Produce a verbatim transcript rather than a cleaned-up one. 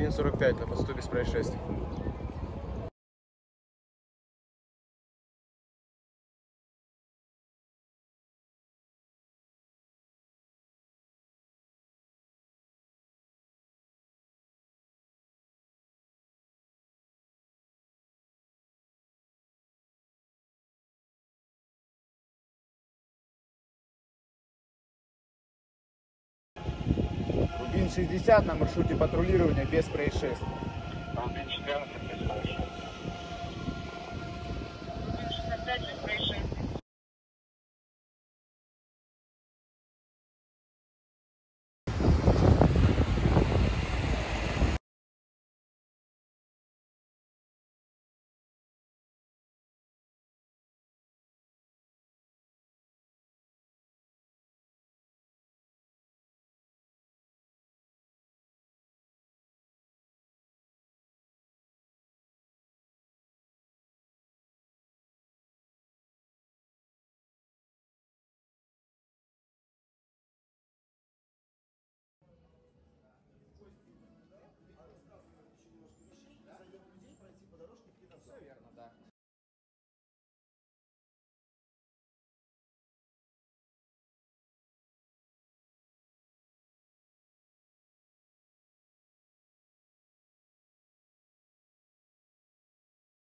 Рубин сорок пять на посту без происшествий. Рубин шестьдесят на маршруте патрулирования без происшествий. Рубин четырнадцать без происшествий.